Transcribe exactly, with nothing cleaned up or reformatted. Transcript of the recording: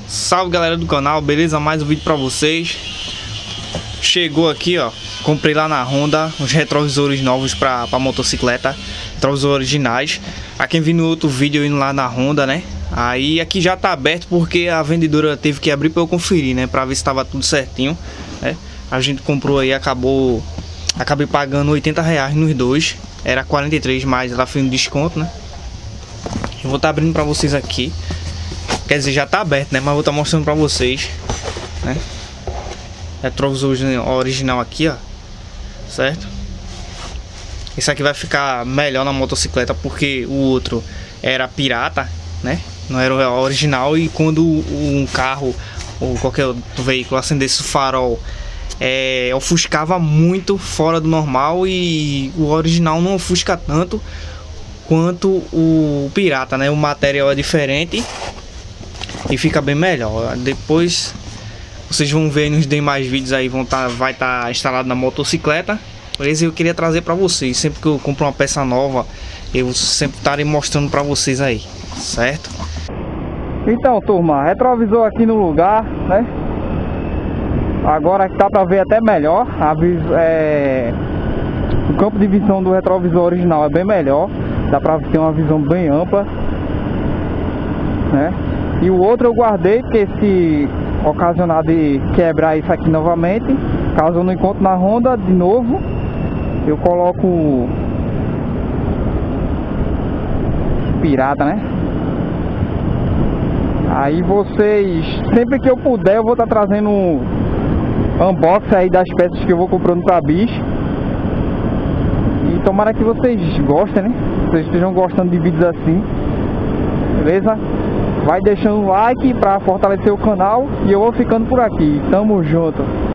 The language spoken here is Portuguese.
Salve galera do canal, beleza? Mais um vídeo pra vocês. Chegou aqui, ó. Comprei lá na Honda os retrovisores novos pra, pra motocicleta. Retrovisores originais. A quem viu no outro vídeo indo lá na Honda, né? Aí aqui já tá aberto porque a vendedora teve que abrir pra eu conferir, né? Pra ver se tava tudo certinho, né? A gente comprou aí, acabou... Acabei pagando oitenta reais nos dois. Era quarenta e três, mas ela fez um desconto, né? Eu vou estar tá abrindo pra vocês aqui. Quer dizer, já tá aberto, né? Mas vou estar tá mostrando pra vocês, né? Retrovisor original aqui, ó. Certo? Esse aqui vai ficar melhor na motocicleta porque o outro era pirata, né? Não era o original. E quando um carro ou qualquer outro veículo acendesse o farol, é, ofuscava muito fora do normal. E o original não ofusca tanto quanto o pirata, né? O material é diferente e fica bem melhor. Depois vocês vão ver nos demais vídeos aí, vão tá, vai estar tá instalado na motocicleta. Beleza? Eu queria trazer para vocês. Sempre que eu compro uma peça nova, eu sempre estarei mostrando para vocês aí, certo? Então, turma, retrovisor aqui no lugar, né? Agora que dá para ver até melhor. A, é, o campo de visão do retrovisor original é bem melhor. Dá para ter uma visão bem ampla, né? E o outro eu guardei porque se ocasionar de quebrar isso aqui novamente, caso eu não encontre na Honda de novo, eu coloco pirata, né? Aí vocês, sempre que eu puder, eu vou estar tá trazendo um unboxing aí das peças que eu vou comprando pra bicho. E tomara que vocês gostem, né? Vocês estejam gostando de vídeos assim, beleza? Vai deixando um like pra fortalecer o canal e eu vou ficando por aqui. Tamo junto.